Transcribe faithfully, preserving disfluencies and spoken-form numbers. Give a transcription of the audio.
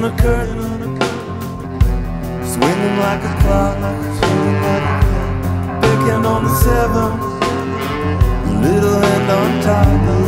on a curtain, swinging like a clock, swinging like a clock, picking on the seven, the little hand on top.